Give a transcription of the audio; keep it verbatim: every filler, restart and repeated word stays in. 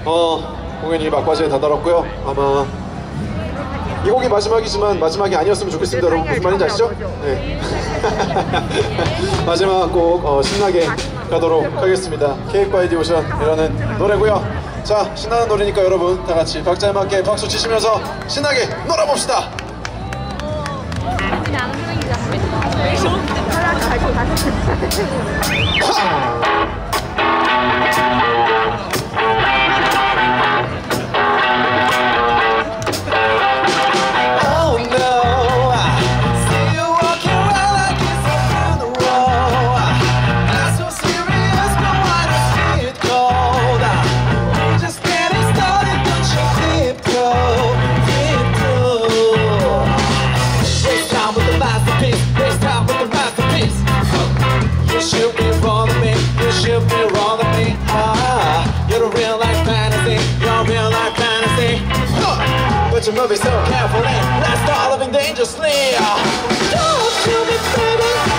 어, 공연이 막바지에 다다랐고요. 아마 이 곡이 마지막이지만 마지막이 아니었으면 좋겠습니다. 여러분 무슨 말인지 아시죠? 네. 마지막 곡 어, 신나게 가도록 하겠습니다. 케이크 바이 디 오션이라는 노래고요. 자, 신나는 노래니까 여러분 다 같이 박자에 맞게 박수 치시면서 신나게 놀아봅시다. But you're moving so carefully, let's start living dangerously. Talk to me, baby.